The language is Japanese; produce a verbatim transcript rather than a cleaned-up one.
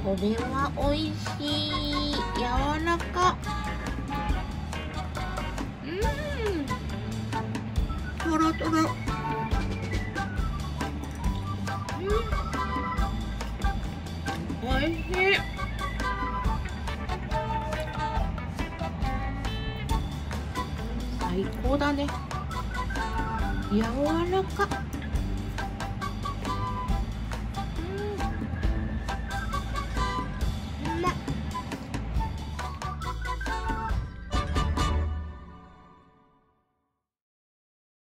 これはおいしい。柔らか。うん。とろとろ。うん。おいしい。最高だね。柔らか。